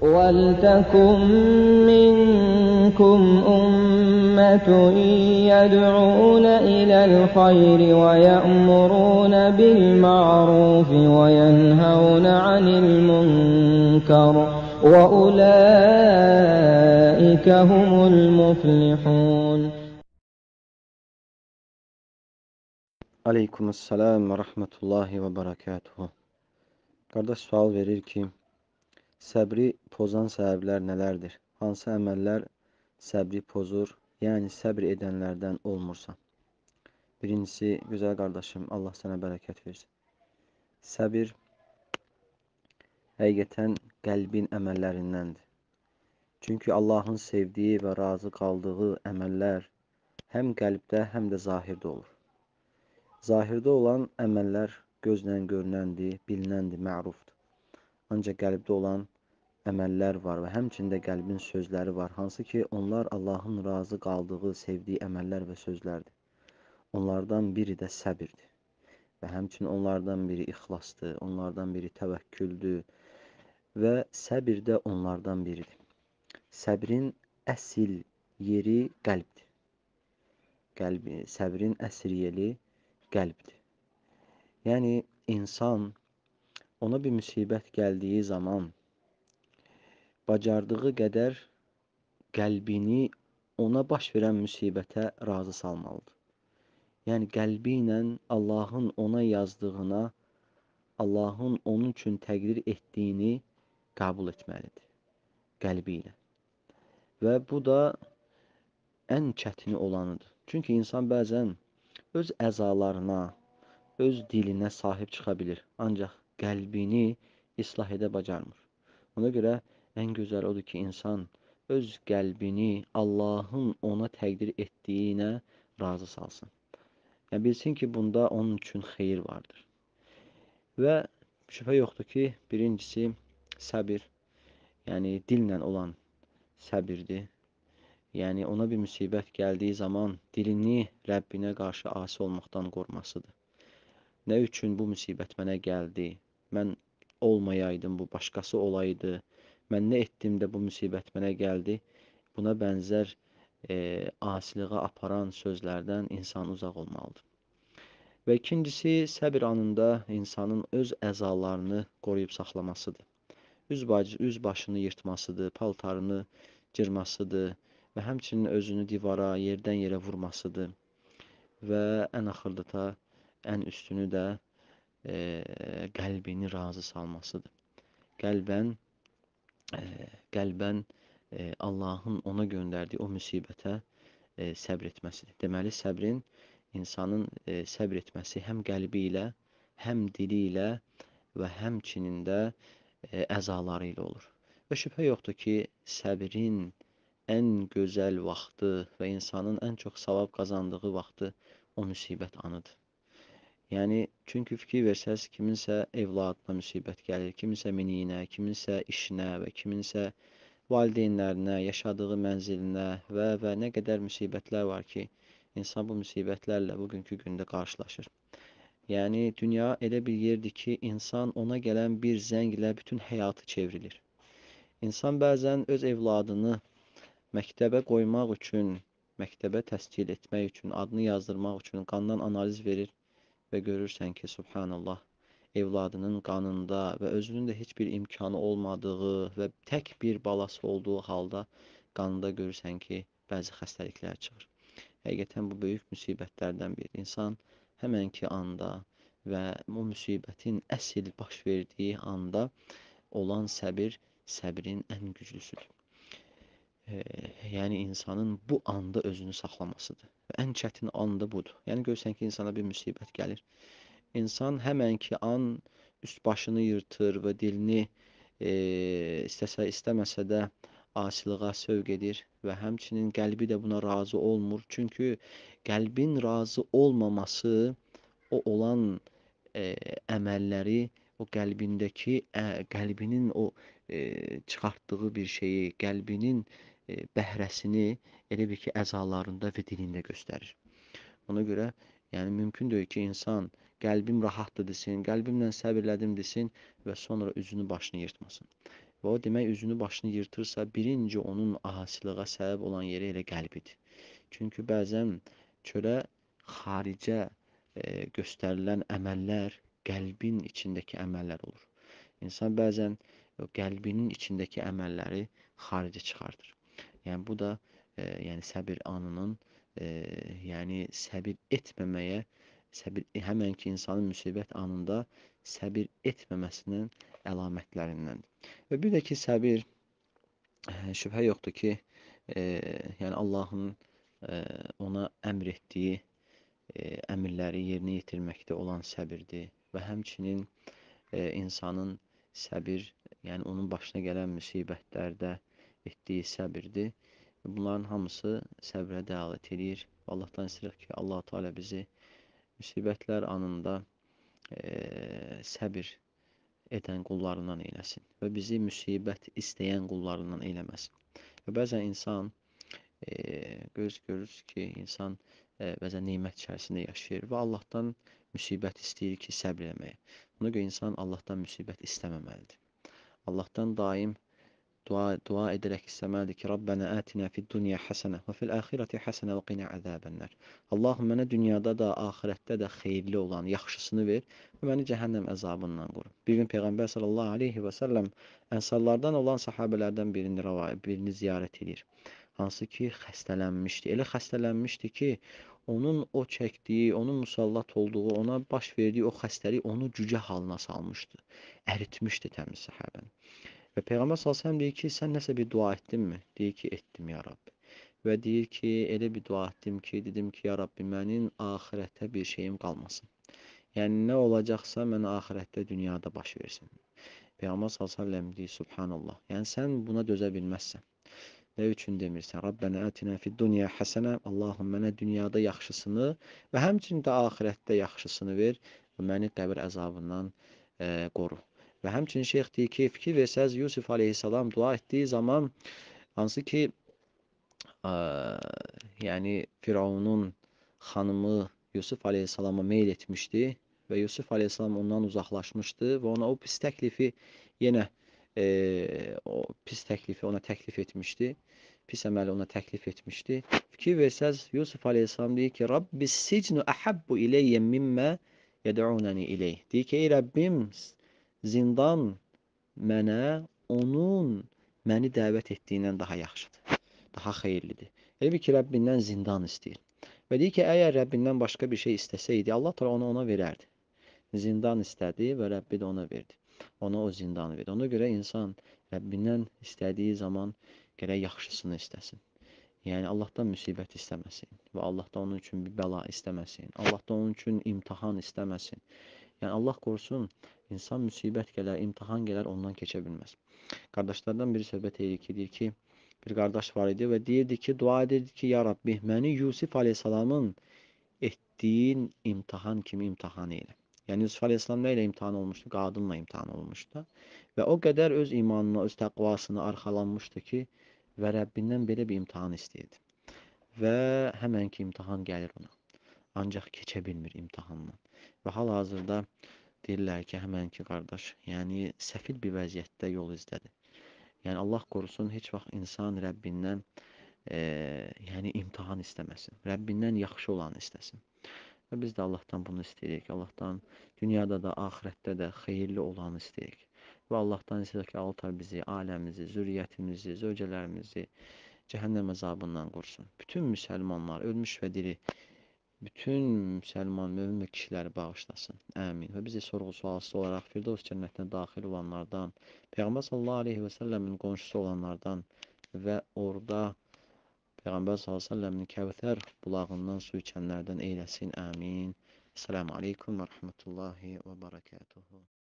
وَلْتَكُن مِّنكُمْ أُمَّةٌ يَدْعُونَ إِلَى الْخَيْرِ وَيَأْمُرُونَ بِالْمَعْرُوفِ وَيَنْهَوْنَ عَنِ الْمُنكَرِ وَأُولَٰئِكَ هُمُ الْمُفْلِحُونَ. Aleykümselam ve rahmetullahi ve berekatuhu. Qardaş sual verir ki, səbri pozan səbəblər nələrdir? Hansı əməllər səbri pozur, yəni səbr edənlərdən olmursan? Birincisi, güzel qardaşım, Allah sənə bərəkət versin. Səbir həqiqətən qəlbin əməllərindəndir. Çünki Allahın sevdiyi və razı qaldığı əməllər həm qəlbdə, həm də zahirdə olur. Zahirdə olan əməllər gözlə görünəndir, bilinəndir, mərufdur. Ancaq qəlbdə olan əməllər var və həmçində qəlbin sözləri var, hansı ki, onlar Allahın razı qaldığı, sevdiyi əməllər və sözlərdir. Onlardan biri də səbirdir və həmçinin onlardan biri ixlasdır, onlardan biri təvəkküldür və səbir də onlardan biridir. Səbrin əsl yeri qəlbdir. Səbrin əsl yeri qəlbdir. Yəni, insan ona bir müsibət gəldiyi zaman bacardığı qədər qəlbini ona baş verən müsibətə razı salmalıdır. Yəni, qəlbi ilə Allahın ona yazdığına, Allahın onun üçün təqdir etdiyini qəbul etməlidir. Qəlbi ilə. Və bu da ən çətini olanıdır. Çünki insan bəzən öz əzalarına, öz dilinə sahib çıxa bilir. Ancaq qəlbini islah edə bacarmır. Ona görə ən gözəl odur ki, insan öz qəlbini Allahın ona təqdir etdiyinə razı salsın. Yəni, bilsin ki, bunda onun üçün xeyir vardır. Və şübhə yoxdur ki, birincisi səbir, yəni dillə olan səbirdir. Yəni, ona bir müsibət gəldiyi zaman dilini Rəbbinə qarşı asi olmaqdan qormasıdır. Nə üçün bu müsibət mənə gəldi? Mən olmayaydım, bu başqası olaydı. Mən nə etdim də bu müsibət mənə gəldi? Buna bənzər asiliğə aparan sözlərdən insan uzaq olmalıdır. Və ikincisi, səbir anında insanın öz əzalarını qoruyub saxlamasıdır. Üz başını yırtmasıdır, paltarını cırmasıdır və həmçinin özünü divara, yerdən yerə vurmasıdır. Və ən axırda da, ən üstünü də qəlbini razı salmasıdır. Qəlbən Allahın ona göndərdiyi o müsibətə səbr etməsidir. Deməli, səbrin, insanın səbr etməsi həm qəlbi ilə, həm dili ilə və həmçinin də əzaları ilə olur. Və şübhə yoxdur ki, səbrin ən gözəl vaxtı və insanın ən çox savab qazandığı vaxtı o müsibət anıdır. Yəni, çünki fikir versəz, kiminsə evladına müsibət gəlir, kiminsə miniyinə, kiminsə işinə və kiminsə valideynlərinə, yaşadığı mənzilinə və nə qədər müsibətlər var ki, insan bu müsibətlərlə bugünkü gündə qarşılaşır. Yəni, dünya elə bir yerdir ki, insan ona gələn bir zənglə bütün həyatı çevrilir. İnsan bəzən öz evladını məktəbə qoymaq üçün, məktəbə təscil etmək üçün, adını yazdırmaq üçün qandan analiz verir və görürsən ki, subhanallah, evladının qanında və özünün də heç bir imkanı olmadığı və tək bir balası olduğu halda qanında görürsən ki, bəzi xəstəliklər çıxır. Həqiqətən bu böyük müsibətlərdən bir. İnsan həmənki anda və bu müsibətin əsl baş verdiyi anda olan səbir, səbrin ən güclüsüdür. Yəni, insanın bu anda özünü saxlamasıdır. Və ən çətin anda budur. Yəni, görürsən ki, insana bir müsibət gəlir. İnsan həmənki an üst başını yırtır və dilini istəsə, istəməsə də asiliğə sövq edir və həmçinin qəlbi də buna razı olmur. Çünki qəlbin razı olmaması o olan əməlləri, o qəlbindəki, qəlbinin o çıxartdığı bir şeyi, qəlbinin bəhrəsini elə bir ki, əzalarında və dilində göstərir. Ona görə, yəni, mümkün deyil ki, insan qəlbim rahatdır desin, qəlbimlə səbirlədim desin və sonra üzünü başını yırtmasın. və o demək üzünü başını yırtırsa, birinci onun asılığa səbəb olan yeri elə qəlbidir. Çünki bəzən çölə xaricə göstərilən əməllər qəlbin içindəki əməllər olur. İnsan bəzən o qəlbinin içindəki əməlləri xaricə çıxardır. Yəni bu da yəni səbir anının yəni səbir etməməyə, həmən ki insanın müsibət anında səbir etməməsinin əlamətlərindəndir. Və bir də ki səbir şübhə yoxdur ki yəni Allahın ona əmr etdiyi əmrləri yerinə yetirməkdə olan səbirdir və həmçinin insanın səbir, yəni onun başına gələn müsibətlərdə etdiyi səbirdir. Bunların hamısı səbrə dəlalət edir. Allahdan istəyirik ki, Allah-u Teala bizi müsibətlər anında səbir edən qullarından eyləsin və bizi müsibət istəyən qullarından eyləməsin. Və bəzən insan görürüz ki, insan bəzən nemət içərisində yaşayır və Allahdan müsibət istəyir ki, səbr eləməyə. Ona görə insan Allahdan müsibət istəməməlidir. Allahdan daim dua edərək istəməlidir ki, Rabbənə ətinə fid-dunya həsənə və fil-əxirəti həsənə və qinə əzəbənlər. Allahım, mənə dünyada da, axirətdə də xeyirli olan, yaxşısını ver və məni cəhənnəm əzabından qoru. Bir gün Peyğəmbər sallallahu aleyhi və səlləm ənsarlardan olan sahabələrdən birini ziyarət edir. Hansı ki, xəstələnmişdi. Elə xəstələnmişdi ki, onun o çəkdiyi, onun musallat olduğu, ona baş verdiyi o xəstəlik onu cücə halına salmışdı. Əritmişdi təmiz səhabəni. Və Peyğəmbər s.ə.v deyir ki, sən nəsə bir dua etdinmi? Deyir ki, etdim ya Rabbi. Və deyir ki, elə bir dua etdim ki, dedim ki, ya Rabbi, mənim axirətə bir şeyim qalmasın. Yəni, nə olacaqsa mənə axirətdə dünyada baş versin. Peyğəmbər s.ə.v deyir, subhanallah. Yəni, sən buna dözə bilməzsən. Nə üçün demirsən? Rabbənə ətinə fid-dunya həsənə. Allahım, mənə dünyada yaxşısını və həmçinin də axirətdə yaxşısını ver və məni qəbir əzabından qoru. Və həmçinin şeyx deyir ki, fikir versəz, Yusuf aleyhissalam dua etdiyi zaman, hansı ki, yəni Firavunun xanımı Yusuf aleyhissalama meyl etmişdi və Yusuf aleyhissalam ondan uzaqlaşmışdı və ona o pis təklifi yenə o pis təklifi ona təklif etmişdi. Pis əməli ona təklif etmişdi. Fikir versəz, Yusuf aleyhissalam deyir ki, Rabbis sicnu əhəbbu ileyyə mimmə yəd'unəni ileyh. Deyir ki, ey Rəbbim, zindan mənə onun məni dəvət etdiyindən daha yaxşıdır, daha xeyirlidir. Elə bir ki, Rəbbindən zindan istəyir. Və deyir ki, əgər Rəbbindən başqa bir şey istəsəydi, Allah Teala ona verərdi. Zindan istədi və Rəbbi də ona verdi. Ona o zindanı verdi. Ona görə insan Rəbbindən istədiyi zaman gərək yaxşısını istəsin. Yəni, Allahdan müsibət istəməsin və Allahdan onun üçün bir bəla istəməsin. Allahdan onun üçün imtihan istəməsin. Yəni, Allah qorusun, insan müsibət gələr, imtihan gələr, ondan keçə bilməz. Qardaşlardan biri söhbət edir ki, deyir ki, bir qardaş var idi və deyirdi ki, dua edirdi ki, ya Rabbi, məni Yusuf aleyhissalamın etdiyin imtihan kimi imtihan elə. Yəni, Yusuf aleyhissalam nə ilə imtihan olmuşdu? Qadınla imtihan olmuşdu. Və o qədər öz imanına, öz təqvasına arxalanmışdı ki, və Rəbbindən belə bir imtihan istəyirdi. Və həmən ki, imtihan gəlir ona. Ancaq keçə bilmir imtihandan. Və hal-hazırda deyirlər ki, həmən ki, qardaş, yəni səfil bir vəziyyətdə yol izlədi. Yəni, Allah qorusun, heç vaxt insan Rəbbindən yəni imtihan istəməsin. Rəbbindən yaxşı olanı istəsin. Və biz də Allahdan bunu istəyirik. Allahdan dünyada da, axirətdə də xeyirli olanı istəyirik. Və Allahdan istəyirik ki, Allah bizi, aləmizi, zürriyyətimizi, zövcələrimizi cəhənnəm əzabından qorusun. Bütün müsəlmanlar, ölmüş və diri, bütün müsəlman, mömin və kişiləri bağışlasın. Əmin. Və bizi sorğu-sualsız olaraq Firdevs cənnətinə daxil olanlardan, Peyğəmbər sallallahu aleyhi və səlləmin qonşusu olanlardan və orada Peyğəmbər s.ə.v-in Kəvtər bulağından su içənlərdən eyləsin. Əmin. Esselamu aleykum və rəhmətullahi və barakatuhu.